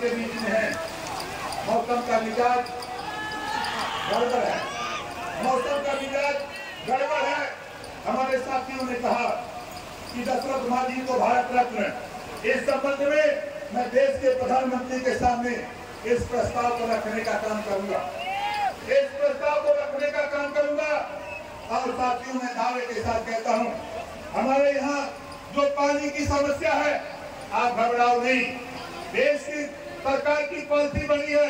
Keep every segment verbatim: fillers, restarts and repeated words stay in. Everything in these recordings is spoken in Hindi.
आपके बीच में है। मौसम का मिजाज गड़बड़ है, मौसम का मिजाज गड़बड़ है। हमारे साथियों ने कहा कि दशरथ मांझी को भारत रत्न, इस संबंध में मैं देश के प्रधानमंत्री के सामने इस प्रस्ताव को रखने का काम करूंगा, इस प्रस्ताव को रखने का काम करूंगा। और साथियों मैं दावे के साथ कहता हूं, हमारे यहाँ जो पानी की समस्या है, आप घबराओ नहीं। देश की सरकार की पॉलिसी बनी है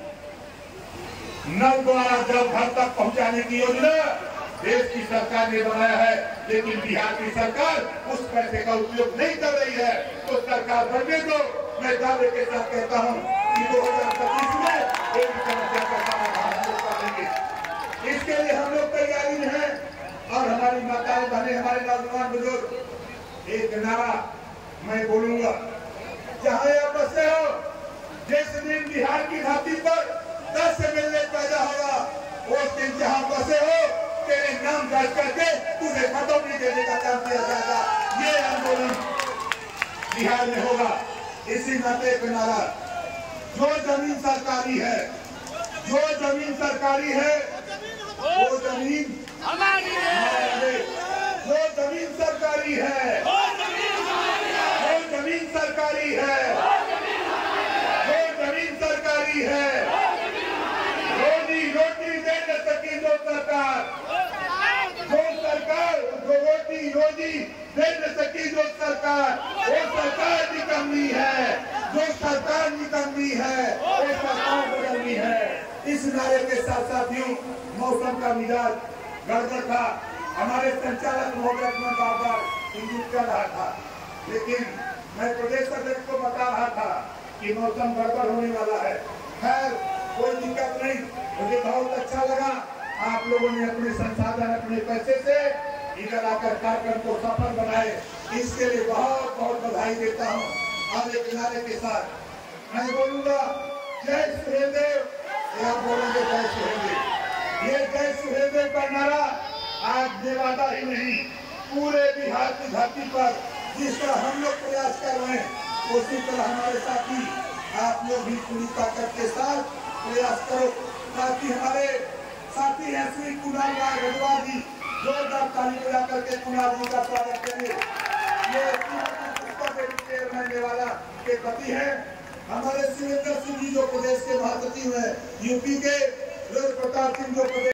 नल द्वारा जल घर तक पहुंचाने की योजना देश की सरकार ने बनाया है, लेकिन बिहार की सरकार उस पैसे का उपयोग नहीं कर रही है। तो सरकार बनने दो। मैं दावे के साथ कहता हूं कि दो हजार पच्चीस में एक समस्या का समाधान हम लोग कर लेंगे। इसके लिए हम लोग तैयारी में हैं। और हमारी माताएं बहनें, हमारे नौजवान बुजुर्ग, एक नारा मैं बोलूंगा, जहां आप बसे हो, जिस दिन बिहार की धरती पर दस से मिलने पैदा होगा, उस दिन जहां बसे हो तेरे नाम दर्ज करके तुझे खतौनी देने का काम किया जाएगा। ये आंदोलन बिहार में होगा। इसी नाते पे नारा, जो जमीन सरकारी है, जो जमीन सरकारी है वो जमीन हमारी है। जो जमीन सरकारी है, वो जमीन सरकारी है, जो जमीन सरकारी है, रोजी रोटी दे न सकी जो सरकार, जो सरकार जो रोटी रोजी दे न सकी जो सरकार, वो सरकार निकम्मी है। जो सरकार निकम्मी है, वो सरकार बदलनी है। इस नारे के साथ साथियों, मौसम का मिजाज गड़बड़ था। हमारे संचालक महोदय में बार बार इंगित कर रहा था, लेकिन मैं प्रदेश अध्यक्ष को बता रहा था कि मौसम गड़बड़ होने वाला है। खैर कोई दिक्कत नहीं, मुझे बहुत अच्छा लगा आप लोगों ने अपने संसाधन, अपने पैसे से इधर आकर कार्यक्रम को सफल बनाए। इसके लिए बहुत बहुत बधाई देता हूँ। और एक नारे के साथ मैं बोलूंगा, जय सुहेलदेव, या बोलेंगे जय सुहेलदेव। ये जय सुहेलदेव का नारा आज नेवादा ही नहीं, पूरे बिहार की धरती पर जिस तरह हम लोग प्रयास कर रहे हैं, उसी तरह हमारे साथी आप लोग भी पूरी ताकत के साथ प्रयास करो, ताकि हमारे साथी हैं श्री कुणाल राय गढ़वाल जी, जोरदार ताली बजा करके कुणाल जी का स्वागत करेंगे। ये चेयरमैन नेवादा के पति हैं हमारे सुरेंद्र सिंह जी, जो प्रदेश के महासचिव हैं, यूपी के प्रताप सिंह जो प्रदेश